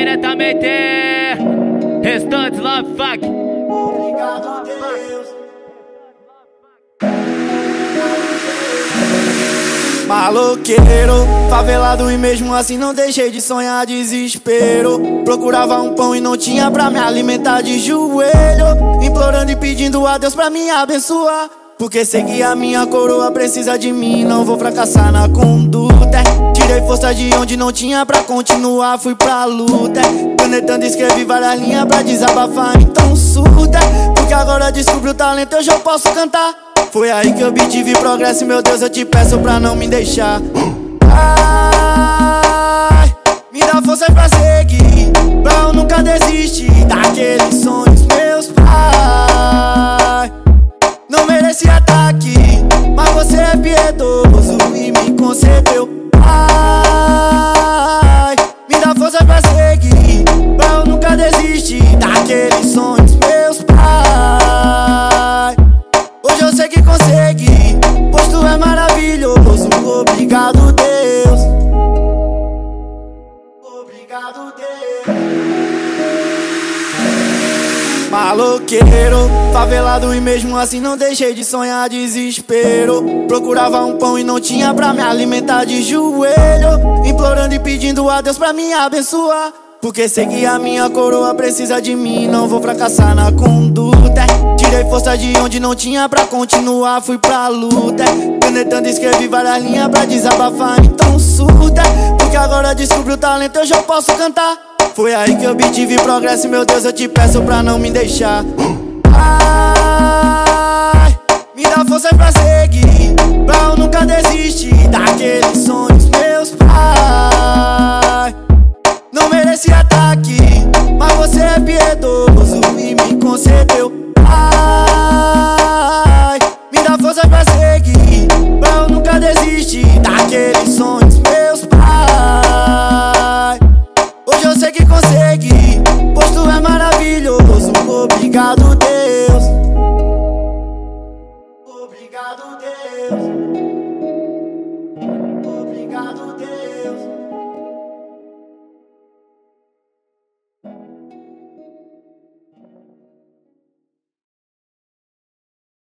diretamente Restantes Love Fuck. Obrigado, Deus. Maloqueiro, favelado e mesmo assim não deixei de sonhar desespero. Procurava um pão e não tinha pra me alimentar de joelho, implorando e pedindo a Deus pra me abençoar, porque sei que a minha coroa precisa de mim, não vou fracassar na conduta. Tirei força de onde não tinha pra continuar, fui pra luta. Canetando escrevi várias linhas pra desabafar, então surta, porque agora descobri o talento, hoje eu posso cantar. Foi aí que eu obtive progresso, meu Deus, eu te peço pra não me deixar. Ai, me dá força pra seguir, pra eu nunca desistir daqueles sonhos meus pais. Não merecia estar aqui, mas você é piedoso e me concedeu. Ai, me dá força pra seguir, pra eu nunca desistir daqueles sonhos meus pais. Hoje eu sei que consegui, pois tu é maravilhoso. Obrigado, Deus. Obrigado, Deus. Maloqueiro, favelado e mesmo assim não deixei de sonhar desespero. Procurava um pão e não tinha pra me alimentar de joelho, implorando e pedindo a Deus pra me abençoar, porque sei que a minha coroa precisa de mim, não vou fracassar na conduta. Tirei força de onde não tinha pra continuar, fui pra luta. Canetando escrevi várias linhas pra desabafar, então surta, porque agora descobri o talento, hoje eu posso cantar. Foi aí que eu obtive progresso, meu Deus, eu te peço pra não me deixar. Ai, me dá força pra seguir, pra eu nunca desistir daquele sonho